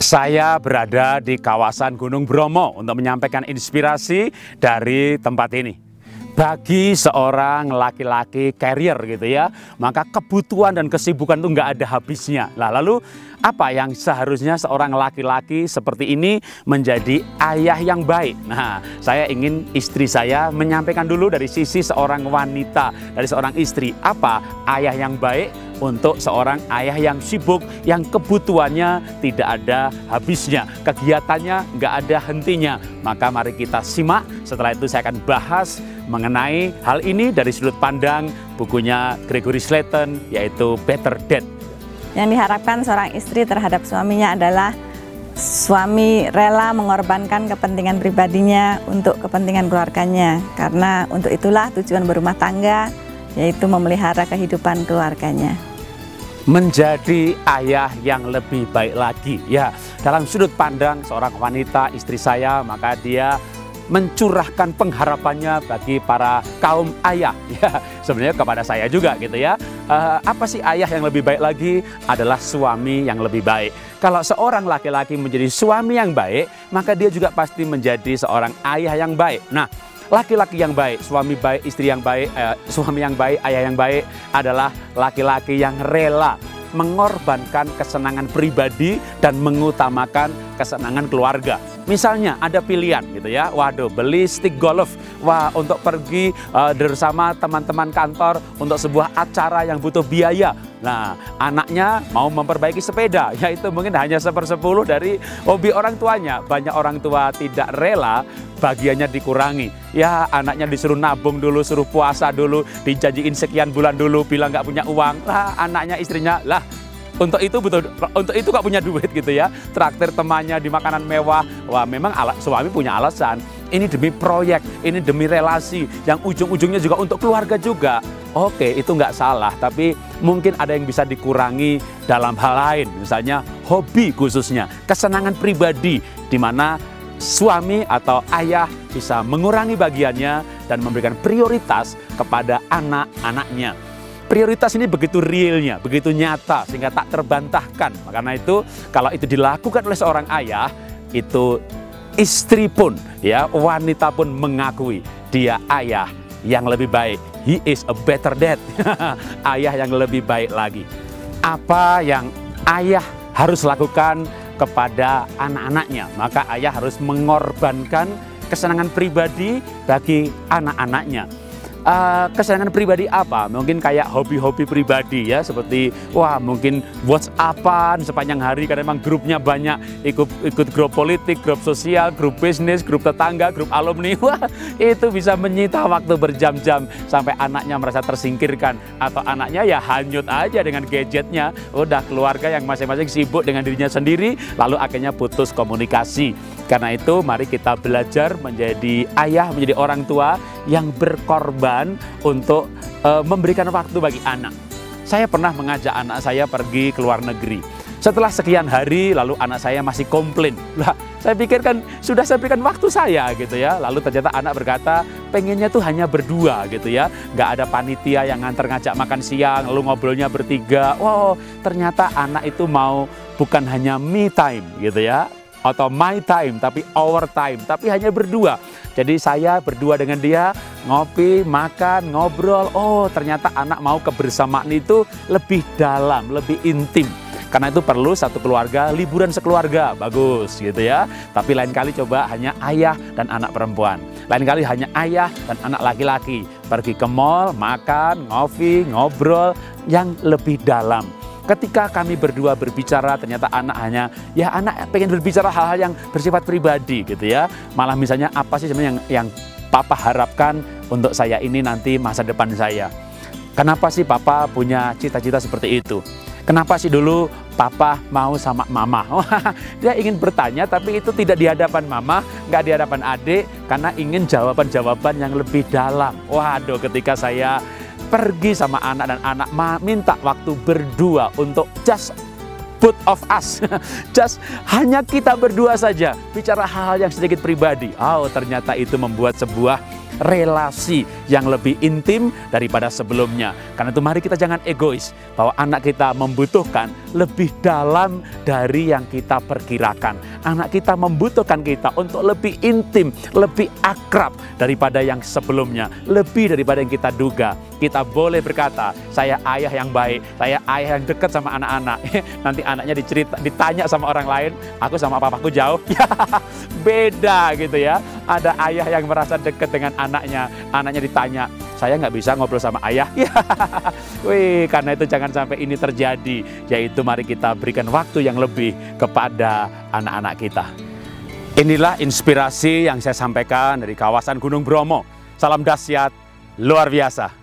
Saya berada di kawasan Gunung Bromo untuk menyampaikan inspirasi dari tempat ini. Bagi seorang laki-laki carrier gitu ya, maka kebutuhan dan kesibukan itu nggak ada habisnya. Nah, lalu apa yang seharusnya seorang laki-laki seperti ini menjadi ayah yang baik? Nah, saya ingin istri saya menyampaikan dulu dari sisi seorang wanita, dari seorang istri, apa ayah yang baik untuk seorang ayah yang sibuk, yang kebutuhannya tidak ada habisnya, kegiatannya nggak ada hentinya. Maka mari kita simak, setelah itu saya akan bahas mengenai hal ini dari sudut pandang bukunya Gregory Slayton, yaitu Better Dad. Yang diharapkan seorang istri terhadap suaminya adalah suami rela mengorbankan kepentingan pribadinya untuk kepentingan keluarganya. Karena untuk itulah tujuan berumah tangga, yaitu memelihara kehidupan keluarganya. Menjadi ayah yang lebih baik lagi. Ya, dalam sudut pandang seorang wanita, istri saya, maka dia mencurahkan pengharapannya bagi para kaum ayah. Ya, sebenarnya kepada saya juga gitu ya. Apa sih ayah yang lebih baik lagi? Adalah suami yang lebih baik. Kalau seorang laki-laki menjadi suami yang baik, maka dia juga pasti menjadi seorang ayah yang baik. Nah, laki-laki yang baik, suami baik, istri yang baik, suami yang baik, ayah yang baik adalah laki-laki yang rela mengorbankan kesenangan pribadi dan mengutamakan kesenangan keluarga. Misalnya ada pilihan gitu ya, waduh beli stick golf, wah untuk pergi bersama teman-teman kantor untuk sebuah acara yang butuh biaya. Nah, anaknya mau memperbaiki sepeda, yaitu mungkin hanya 1/10 dari hobi orang tuanya. Banyak orang tua tidak rela bagiannya dikurangi. Ya, anaknya disuruh nabung dulu, suruh puasa dulu, dijanjiin sekian bulan dulu, bilang nggak punya uang. Lah, anaknya, istrinya, lah untuk itu nggak punya duit gitu ya. Traktir temannya di makanan mewah. Wah, memang suami punya alasan. Ini demi proyek, ini demi relasi, yang ujung-ujungnya juga untuk keluarga juga. Oke, itu nggak salah, tapi mungkin ada yang bisa dikurangi dalam hal lain. Misalnya hobi khususnya, kesenangan pribadi, di mana suami atau ayah bisa mengurangi bagiannya dan memberikan prioritas kepada anak-anaknya. Prioritas ini begitu realnya, begitu nyata, sehingga tak terbantahkan. Karena itu, kalau itu dilakukan oleh seorang ayah, itu istri pun, ya wanita pun mengakui dia ayah yang lebih baik. He is a better dad. Ayah yang lebih baik lagi. Apa yang ayah harus lakukan kepada anak-anaknya? Maka ayah harus mengorbankan kesenangan pribadi bagi anak-anaknya. Kesenangan pribadi apa? Mungkin kayak hobi-hobi pribadi ya, seperti wah mungkin WhatsAppan sepanjang hari karena memang grupnya banyak, ikut grup politik, grup sosial, grup bisnis, grup tetangga, grup alumni. Wah, itu bisa menyita waktu berjam-jam sampai anaknya merasa tersingkirkan, atau anaknya ya hanyut aja dengan gadgetnya. Udah keluarga yang masing-masing sibuk dengan dirinya sendiri, lalu akhirnya putus komunikasi. Karena itu mari kita belajar menjadi ayah, menjadi orang tua yang berkorban untuk memberikan waktu bagi anak. Saya pernah mengajak anak saya pergi ke luar negeri. Setelah sekian hari, lalu anak saya masih komplain. Lah, saya pikir kan sudah saya berikan waktu saya gitu ya. Lalu ternyata anak berkata, pengennya tuh hanya berdua gitu ya. Nggak ada panitia yang nganter ngajak makan siang, lalu ngobrolnya bertiga. Wow, ternyata anak itu mau bukan hanya me time gitu ya, atau my time, tapi our time, tapi hanya berdua. Jadi saya berdua dengan dia, ngopi, makan, ngobrol. Oh, ternyata anak mau kebersamaan itu lebih dalam, lebih intim. Karena itu perlu satu keluarga, liburan sekeluarga, bagus gitu ya. Tapi lain kali coba hanya ayah dan anak perempuan. Lain kali hanya ayah dan anak laki-laki. Pergi ke mall, makan, ngopi, ngobrol yang lebih dalam. Ketika kami berdua berbicara, ternyata anak anak pengen berbicara hal-hal yang bersifat pribadi gitu ya. Malah misalnya apa sih sebenarnya yang papa harapkan untuk saya ini nanti masa depan saya. Kenapa sih papa punya cita-cita seperti itu? Kenapa sih dulu papa mau sama mama? Dia ingin bertanya tapi itu tidak di hadapan mama, nggak di hadapan adik, karena ingin jawaban-jawaban yang lebih dalam. Waduh, ketika saya pergi sama anak dan anak minta waktu berdua untuk just both of us, just hanya kita berdua saja, bicara hal-hal yang sedikit pribadi. Oh, ternyata itu membuat sebuah relasi yang lebih intim daripada sebelumnya. Karena itu mari kita jangan egois, bahwa anak kita membutuhkan lebih dalam dari yang kita perkirakan. Anak kita membutuhkan kita untuk lebih intim, lebih akrab daripada yang sebelumnya, lebih daripada yang kita duga. Kita boleh berkata, saya ayah yang baik, saya ayah yang dekat sama anak-anak. Nanti anaknya ditanya sama orang lain, aku sama papaku jauh. Ya, beda gitu ya. Ada ayah yang merasa dekat dengan anaknya, anaknya ditanya, saya nggak bisa ngobrol sama ayah. Ya, wih, karena itu jangan sampai ini terjadi. Yaitu mari kita berikan waktu yang lebih kepada anak-anak kita. Inilah inspirasi yang saya sampaikan dari kawasan Gunung Bromo. Salam dahsyat, luar biasa.